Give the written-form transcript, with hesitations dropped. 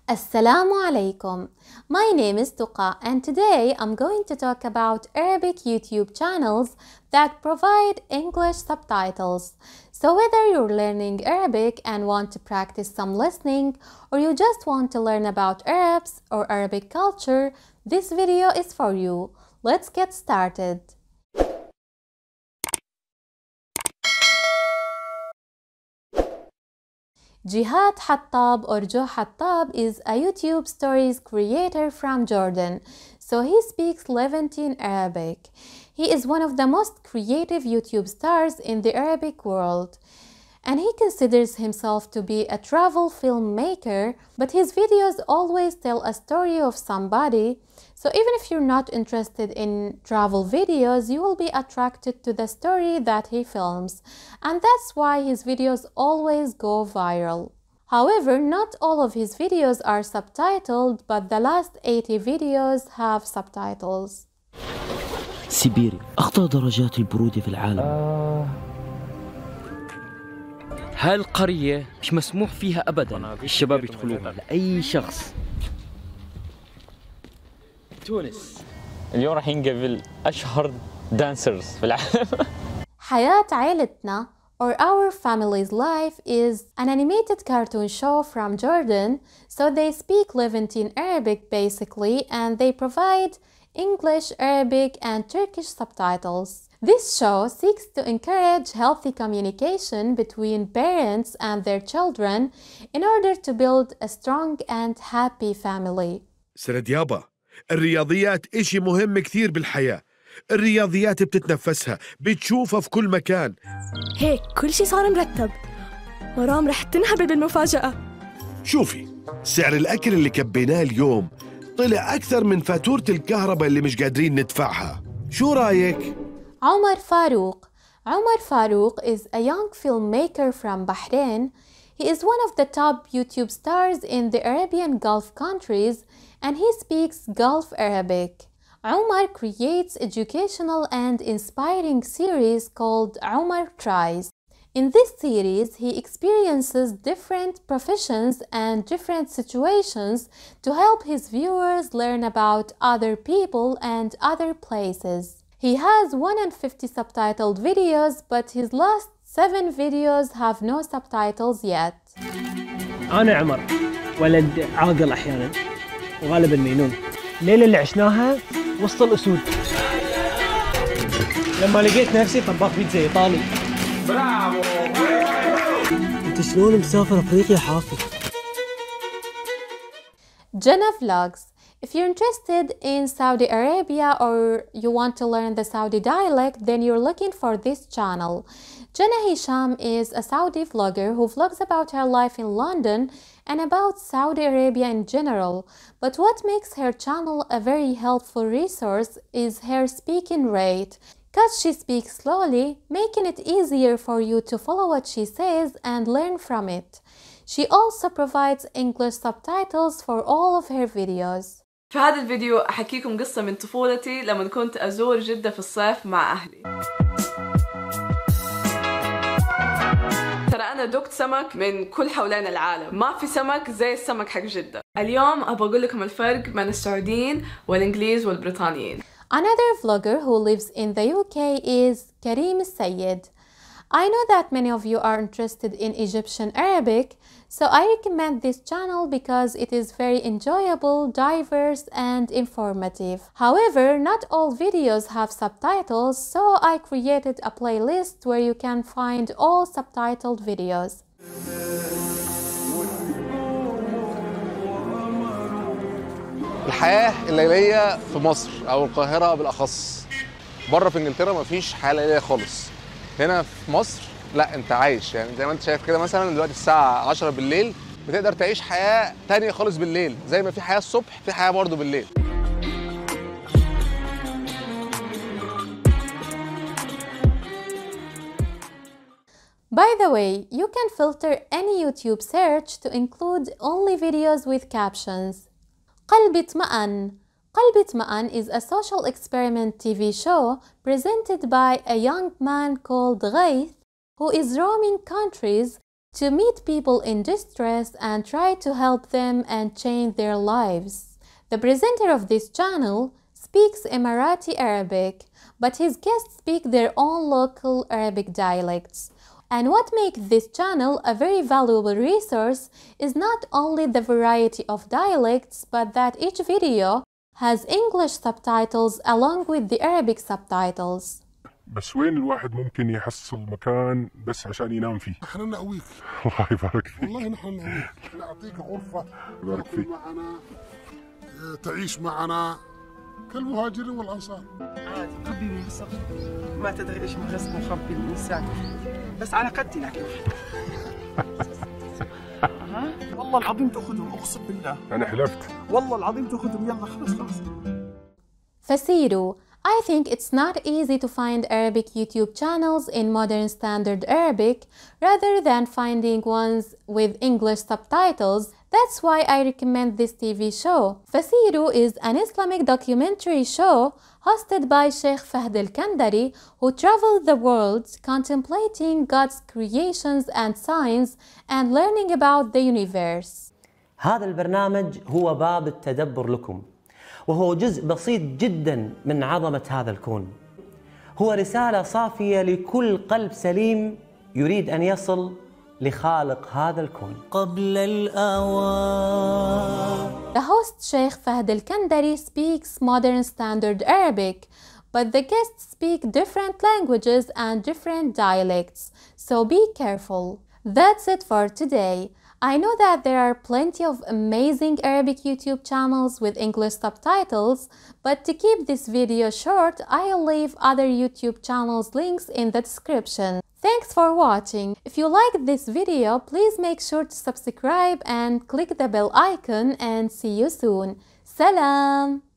Assalamu alaikum. My name is Tuqa and today I'm going to talk about Arabic YouTube channels that provide English subtitles. So whether you're learning Arabic and want to practice some listening, or you just want to learn about Arabs or Arabic culture, this video is for you. Let's get started. Jihad Hattab or Joe Hattab is a YouTube stories creator from Jordan, so he speaks Levantine Arabic. He is one of the most creative YouTube stars in the Arabic world, and he considers himself to be a travel filmmaker, but his videos always tell a story of somebody. So even if you're not interested in travel videos, you will be attracted to the story that he films, and that's why his videos always go viral. However, not all of his videos are subtitled, but the last 80 videos have subtitles. سيبيريا أخطر درجات البرودة في العالم. هالقرية مش مسموح فيها أبدا الشباب يدخلوها لأي شخص. تونس اليوم راح نقابل أشهر دانسرز في العالم. حياة عائلتنا or Our Family's Life is an animated cartoon show from Jordan, so they speak Levantine Arabic basically, and they provide English, Arabic, and Turkish subtitles. This show seeks to encourage healthy communication between parents and their children in order to build a strong and happy family. سرد يابا، الرياضيات إشي مهم كثير بالحياة. الرياضيات بتتنفسها، بتشوفها في كل مكان. هيك كل شي صار مرتب. مرام رح تنهبل بالمفاجأة. شوفي، سعر الأكل اللي كبيناه اليوم طلع أكثر من فاتورة الكهرباء اللي مش قادرين ندفعها. شو رأيك؟ Omar Farouk is a young filmmaker from Bahrain. He is one of the top YouTube stars in the Arabian Gulf countries, and he speaks Gulf Arabic. Omar creates educational and inspiring series called Omar Tries. In this series, he experiences different professions and different situations to help his viewers learn about other people and other places. He has 150 subtitled videos, but his last 7 videos have no subtitles yet. أنا عمر، ولد عاقل أحياناً وغالباً مينون. الليلة اللي عشناها وسط الأسود. لما لقيت نفسي طباخ بيتزا إيطالي. برافو! أنت شلون مسافر أفريقيا حافظ؟ Jannah Vlogs. If you're interested in Saudi Arabia or you want to learn the Saudi dialect, then you're looking for this channel. Jannah Hisham is a Saudi vlogger who vlogs about her life in London and about Saudi Arabia in general. But what makes her channel a very helpful resource is her speaking rate, because she speaks slowly, making it easier for you to follow what she says and learn from it. She also provides English subtitles for all of her videos. في هذا الفيديو أحكيكم قصة من طفولتي لما كنت أزور جدة في الصيف مع أهلي. ترى أنا دقت سمك من كل حوالين العالم، ما في سمك زي السمك حق جدة. اليوم أبغى أقول لكم الفرق بين السعوديين والإنجليز والبريطانيين. Another vlogger who lives in the UK is Karim Sayed. I know that many of you are interested in Egyptian Arabic, so I recommend this channel because it is very enjoyable, diverse, and informative. However, not all videos have subtitles, so I created a playlist where you can find all subtitled videos. الحياة الليلية في مصر أو القاهرة بالأخص. بره في إنجلترا مفيش حياة ليلية خالص. هنا في مصر لا، انت عايش يعني زي ما انت شايف كده. مثلا دلوقتي الساعة 10 بالليل بتقدر تعيش حياة تانية خالص بالليل، زي ما في حياة الصبح في حياة برضه بالليل. By the way, you can filter any YouTube search to include only videos with captions. قلبي اطمأن. قلبي اطمأن is a social experiment TV show presented by a young man called Ghaith, who is roaming countries to meet people in distress and try to help them and change their lives. The presenter of this channel speaks Emirati Arabic, but his guests speak their own local Arabic dialects. And what makes this channel a very valuable resource is not only the variety of dialects, but that each video has English subtitles along with the Arabic subtitles. بس وين الواحد ممكن يحصل مكان بس عشان ينام فيه؟ نحن نقويك. الله يبارك فيك. والله نحن نقويك، نعطيك غرفة يبارك فيك. معنا، تعيش معنا كالمهاجرين والأنصار. عادي خبي بس ما تدري ايش مخص مخبي الإنسان، بس على قدي لكن. والله العظيم تأخذهم، أقسم بالله. أنا حلفت. والله العظيم تأخذهم، يلا خلص. Fasiru, I think it's not easy to find Arabic YouTube channels in modern standard Arabic rather than finding ones with English subtitles. That's why I recommend this TV show. Fasiru is an Islamic documentary show hosted by Sheikh Fahd al-Kandari, who traveled the world contemplating God's creations and signs and learning about the universe. هذا البرنامج هو باب التدبر لكم، وهو جزء بسيط جدا من عظمة هذا الكون. هو رسالة صافية لكل قلب سليم يريد أن يصل لخالق هذا الكون. قبل الأوان. The host Sheikh Fahd al-Kandari speaks modern standard Arabic, but the guests speak different languages and different dialects, so be careful. That's it for today. I know that there are plenty of amazing Arabic YouTube channels with English subtitles, but to keep this video short, I'll leave other YouTube channels links in the description. Thanks for watching. If you liked this video, please make sure to subscribe and click the bell icon, and see you soon. Salam!